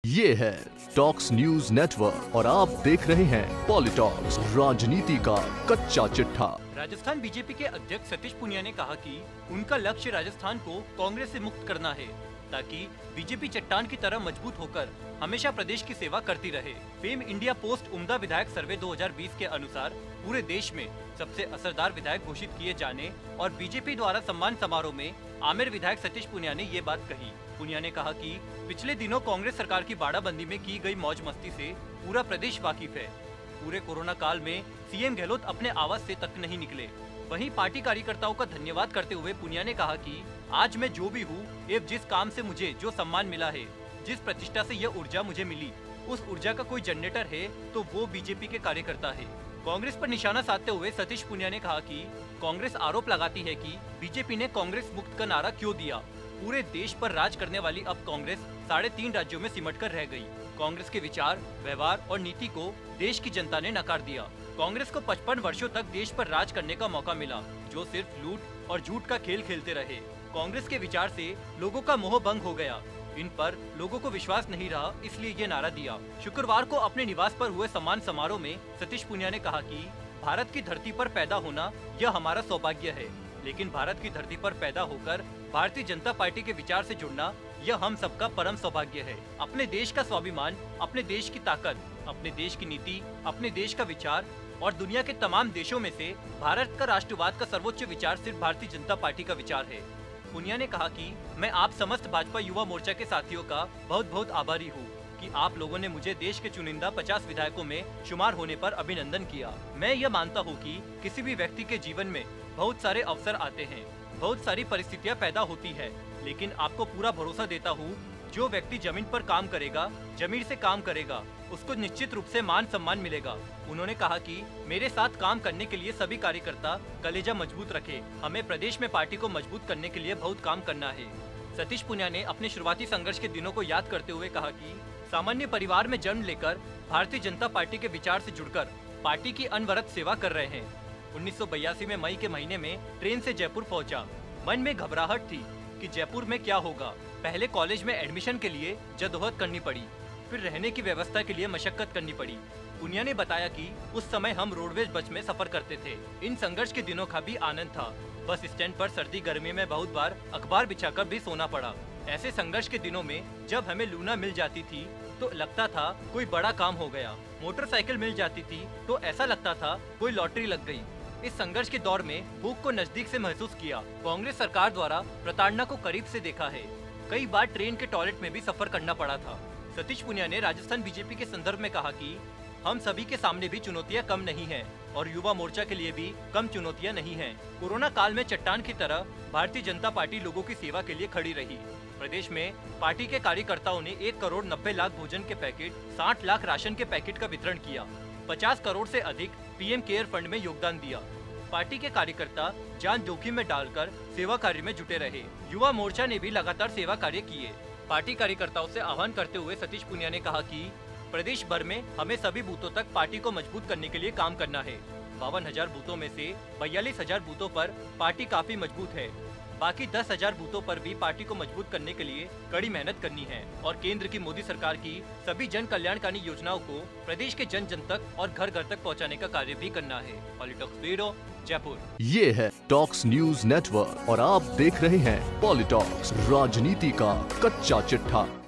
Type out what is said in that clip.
ये है talks news network और आप देख रहे हैं पॉलिटॉक्स, राजनीति का कच्चा चिट्ठा। राजस्थान बीजेपी के अध्यक्ष सतीश पूनिया ने कहा कि उनका लक्ष्य राजस्थान को कांग्रेस से मुक्त करना है, ताकि बीजेपी चट्टान की तरह मजबूत होकर हमेशा प्रदेश की सेवा करती रहे। फेम इंडिया पोस्ट उम्दा विधायक सर्वे 2020 के अनुसार पूरे देश में सबसे असरदार विधायक घोषित किए जाने और बीजेपी द्वारा सम्मान समारोह में आमेर विधायक सतीश पूनिया ने ये बात कही। पूनिया ने कहा कि पिछले दिनों कांग्रेस सरकार की बाड़ाबंदी में की गई मौज मस्ती से पूरा प्रदेश वाकिफ है। पूरे कोरोना काल में सीएम गहलोत अपने आवास से तक नहीं निकले। वहीं पार्टी कार्यकर्ताओं का धन्यवाद करते हुए पूनिया ने कहा कि आज मैं जो भी हूँ एवं जिस काम से मुझे जो सम्मान मिला है, जिस प्रतिष्ठा से यह ऊर्जा मुझे मिली, उस ऊर्जा का कोई जनरेटर है तो वो बीजेपी के कार्यकर्ता है। कांग्रेस पर निशाना साधते हुए सतीश पूनिया ने कहा कि कांग्रेस आरोप लगाती है कि बीजेपी ने कांग्रेस मुक्त का नारा क्यों दिया। पूरे देश पर राज करने वाली अब कांग्रेस 3.5 राज्यों में सिमट कर रह गई। कांग्रेस के विचार, व्यवहार और नीति को देश की जनता ने नकार दिया। कांग्रेस को 55 वर्षों तक देश पर राज करने का मौका मिला, जो सिर्फ लूट और झूठ का खेल खेलते रहे। कांग्रेस के विचार से लोगों का मोह भंग हो गया। इन पर लोगों को विश्वास नहीं रहा, इसलिए ये नारा दिया। शुक्रवार को अपने निवास पर हुए सम्मान समारोह में सतीश पूनिया ने कहा कि भारत की धरती पर पैदा होना यह हमारा सौभाग्य है, लेकिन भारत की धरती पर पैदा होकर भारतीय जनता पार्टी के विचार से जुड़ना यह हम सबका परम सौभाग्य है। अपने देश का स्वाभिमान, अपने देश की ताकत, अपने देश की नीति, अपने देश का विचार और दुनिया के तमाम देशों में से भारत का राष्ट्रवाद का सर्वोच्च विचार सिर्फ भारतीय जनता पार्टी का विचार है। पूनिया ने कहा कि मैं आप समस्त भाजपा युवा मोर्चा के साथियों का बहुत बहुत आभारी हूँ कि आप लोगों ने मुझे देश के चुनिंदा 50 विधायकों में शुमार होने पर अभिनंदन किया। मैं यह मानता हूँ कि किसी भी व्यक्ति के जीवन में बहुत सारे अवसर आते हैं, बहुत सारी परिस्थितियाँ पैदा होती है, लेकिन आपको पूरा भरोसा देता हूँ, जो व्यक्ति जमीन पर काम करेगा, जमीन से काम करेगा, उसको निश्चित रूप से मान सम्मान मिलेगा। उन्होंने कहा कि मेरे साथ काम करने के लिए सभी कार्यकर्ता कलेजा मजबूत रखे। हमें प्रदेश में पार्टी को मजबूत करने के लिए बहुत काम करना है। सतीश पूनिया ने अपने शुरुआती संघर्ष के दिनों को याद करते हुए कहा कि सामान्य परिवार में जन्म लेकर भारतीय जनता पार्टी के विचार से जुड़कर पार्टी की अनवरत सेवा कर रहे हैं। 1982 में मई के महीने में ट्रेन से जयपुर पहुंचा। मन में घबराहट थी कि जयपुर में क्या होगा। पहले कॉलेज में एडमिशन के लिए जदोजहद करनी पड़ी, फिर रहने की व्यवस्था के लिए मशक्कत करनी पड़ी। पूनिया ने बताया कि उस समय हम रोडवेज बस में सफर करते थे। इन संघर्ष के दिनों का भी आनंद था। बस स्टैंड पर सर्दी गर्मी में बहुत बार अखबार बिछाकर भी सोना पड़ा। ऐसे संघर्ष के दिनों में जब हमें लूना मिल जाती थी तो लगता था कोई बड़ा काम हो गया। मोटरसाइकिल मिल जाती थी तो ऐसा लगता था कोई लॉटरी लग गई। इस संघर्ष के दौर में भूख को नजदीक से महसूस किया। कांग्रेस सरकार द्वारा प्रताड़ना को करीब से देखा है। कई बार ट्रेन के टॉयलेट में भी सफर करना पड़ा था। सतीश पूनिया ने राजस्थान बीजेपी के संदर्भ में कहा कि हम सभी के सामने भी चुनौतियां कम नहीं हैं और युवा मोर्चा के लिए भी कम चुनौतियां नहीं हैं। कोरोना काल में चट्टान की तरह भारतीय जनता पार्टी लोगों की सेवा के लिए खड़ी रही। प्रदेश में पार्टी के कार्यकर्ताओं ने 1 करोड़ 90 लाख भोजन के पैकेट, 60 लाख राशन के पैकेट का वितरण किया। 50 करोड़ से अधिक पीएम केयर फंड में योगदान दिया। पार्टी के कार्यकर्ता जान जोखिम में डालकर सेवा कार्य में जुटे रहे। युवा मोर्चा ने भी लगातार सेवा कार्य किए। पार्टी कार्यकर्ताओं से आह्वान करते हुए सतीश पूनिया ने कहा कि प्रदेश भर में हमें सभी बूथों तक पार्टी को मजबूत करने के लिए काम करना है। 52,000 बूथों में से 42,000 बूथों पर पार्टी काफी मजबूत है। बाकी 10,000 बूथों पर भी पार्टी को मजबूत करने के लिए कड़ी मेहनत करनी है और केंद्र की मोदी सरकार की सभी जन कल्याणकारी योजनाओं को प्रदेश के जन जन तक और घर घर तक पहुंचाने का कार्य भी करना है। Politalks bureau, Jaipur. ये है टॉक्स न्यूज नेटवर्क और आप देख रहे हैं पॉलिटॉक्स, राजनीति का कच्चा चिट्ठा।